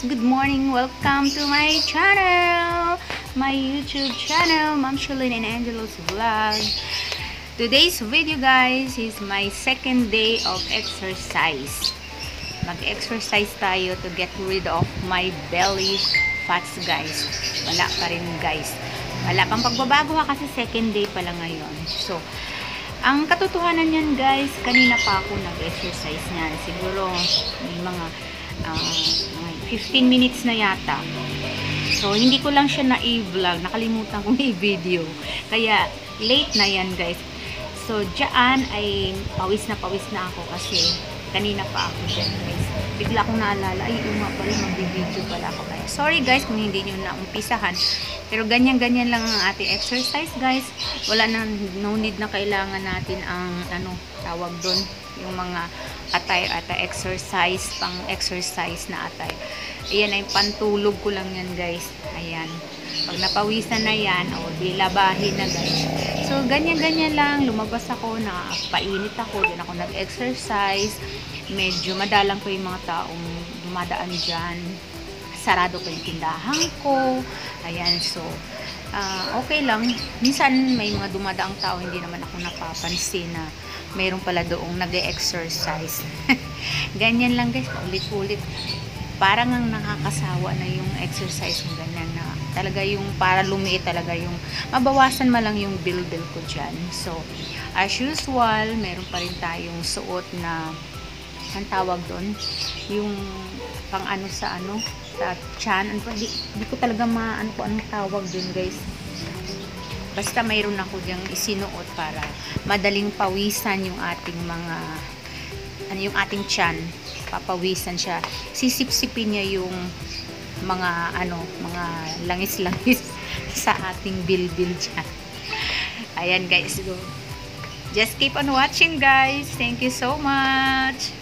Good morning! Welcome to my channel! My YouTube channel, Ma'am Shalene and Angelo's Vlog. Today's video guys is my second day of exercise. Mag-exercise tayo to get rid of my belly fats guys. Wala pa rin guys. Wala pang pagbabago ha kasi second day pa lang ngayon. So, ang katotohanan yan guys, kanina pa ako nag-exercise niyan. Siguro may mga 15 minutes na yata. So, hindi ko lang siya na-i-vlog. Nakalimutan kong i-video. Kaya, late na yan guys. So, dyan ay pawis na ako kasi kanina pa ako dyan guys. Bigla akong naalala, ay yung nga pala, mag-video pala ako. Kaya, sorry guys kung hindi nyo na-umpisahan. Pero ganyan-ganyan lang ang ating exercise guys. Wala na, no need na kailangan natin ang, tawag doon, yung mga attire exercise, pang exercise na attire. Ayan ay pantulog ko lang yan guys. Ayan. Pag napawisan na yan, di labahin na guys. So, ganyan-ganyan lang. Lumabas ako, painit ako, din ako nag-exercise. Medyo madalang ko yung mga taong dumadaan dyan. Sarado ko yung tindahan ko. Ayan, so, okay lang. Minsan, may mga dumadaang tao, hindi naman ako napapansin na mayroon pala doong nag-exercise. Ganyan lang guys, ulit-ulit. Parang ang nakakasawa na yung exercise kung ganyan na talaga yung para lumiit talaga yung mabawasan man lang yung bil-bil ko dyan. So, as usual, meron pa rin tayong suot na ang tawag doon, yung pang sa chan. Di ko talaga kung anong tawag doon guys. Basta mayroon ako diyang isinuot para madaling pawisan yung ating mga yung ating tiyan. Papawisan siya. Sisip-sipin niya yung mga mga langis-langis sa ating bil-bil dyan. Ayan guys. So, just keep on watching guys. Thank you so much.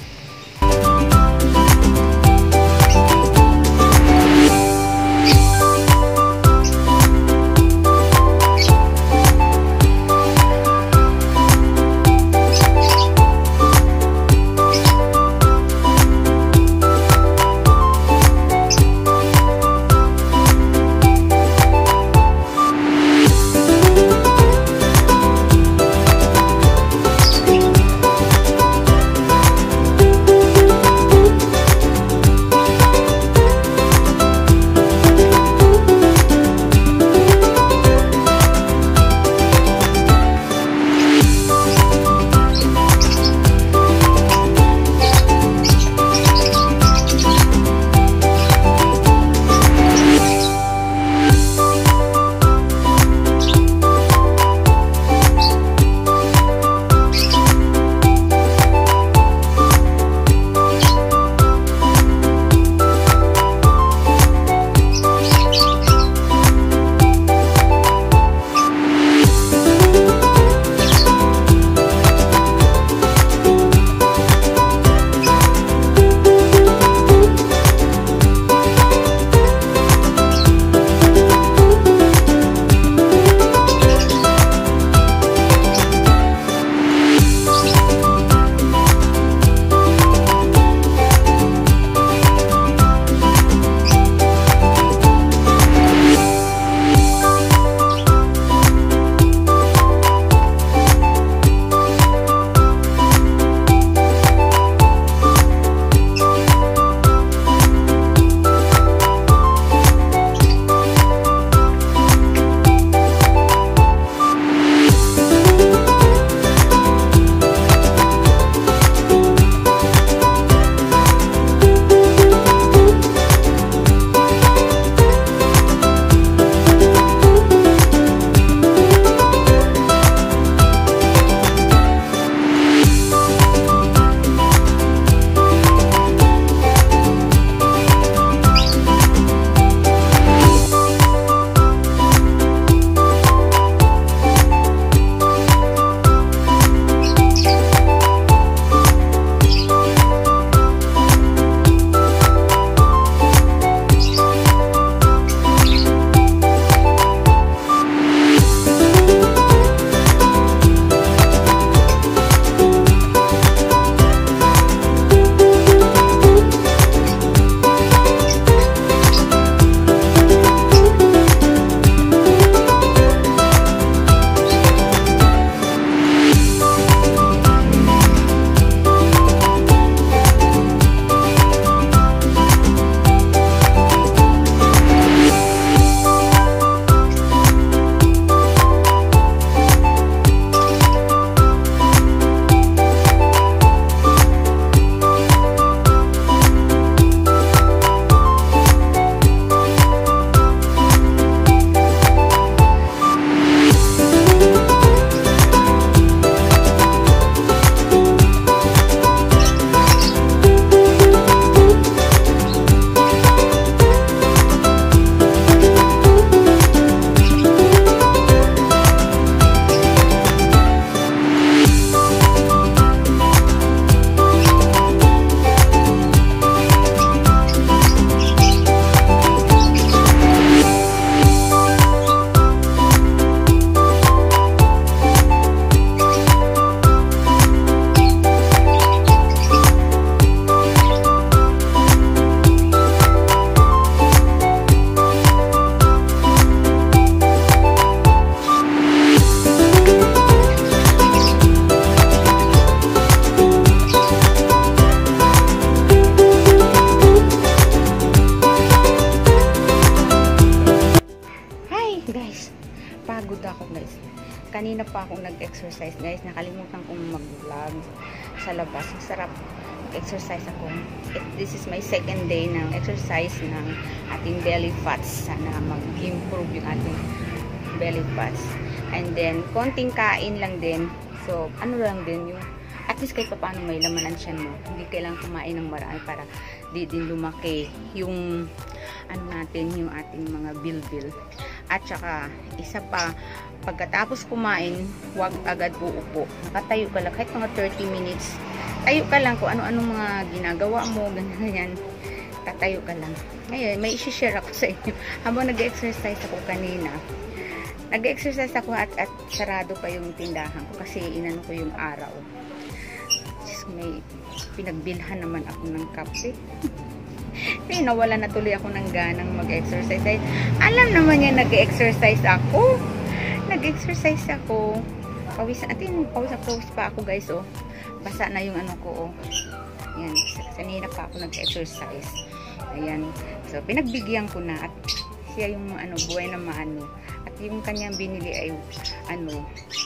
pa akong nag-exercise guys. Nakalimutan kong mag-vlog sa labas. Sarap exercise ako. This is my second day ng exercise ng ating belly fats. Sana mag-improve yung ating belly fats. And then, konting kain lang din. So, ano lang din yung, at least kahit paano may lamanan siya mo. Hindi kailangang kumain ng marami para di din lumaki yung, ano natin, yung ating mga bilbil. At saka, isa pa, pagkatapos kumain, huwag agad uupo. Nakatayo ka lang, kahit mga 30 minutes. Tayo ka lang kung ano-anong mga ginagawa mo, ganyan. Tatayo ka lang. Ngayon, may isi-share ako sa inyo. Habang nag-exercise ako kanina, nag-exercise ako at sarado pa yung tindahan ko kasi inano ko yung araw. Just may pinagbilhan naman ako ng kape. Kaya nawala na tuloy ako ng ganang mag-exercise. Alam naman niya nag-exercise ako. Nag-exercise ako. Pawis pa ako guys, oh. Basa na yung ano ko, oh. Ayan, kanina pa ako nag-exercise. Ayan. So, pinagbigyan ko na at siya yung ano, buhay na maano. At yung kanyang binili ay ano,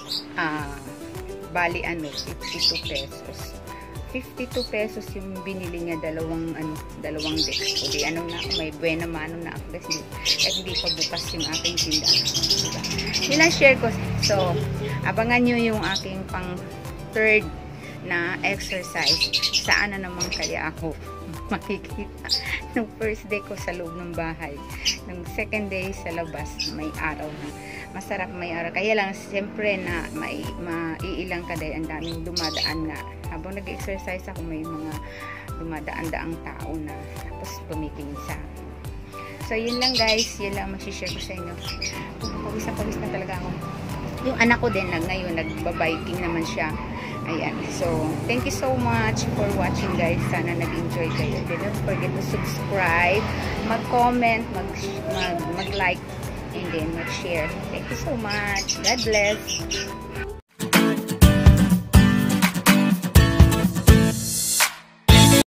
bali ano, 52 pesos. 52 pesos yung binili niya, dalawang deck. So, di ano na ako, may buena mano na ako kasi hindi pa bukas yung aking tindahan. Diba? Yun ang share ko. So, abangan nyo yung aking pang third na exercise. Saan na naman kaya ako makikita nung first day ko sa loob ng bahay, nung second day sa labas, may araw na masarap, may araw. Kaya lang siyempre na maiilang ka dahil ang daming dumadaan nga habang nag-exercise ako, may mga dumadaan-daang tao na tapos tumitingin sa akin. So yun lang guys, yun lang masishare ko sa inyo. Pawis na talaga ako. Yung anak ko din ngayon nagbabiking naman siya. Ayan. So, thank you so much for watching guys. Sana nag-enjoy kayo. Don't forget to subscribe, mag-comment, mag-like, and then mag-share. Thank you so much. God bless.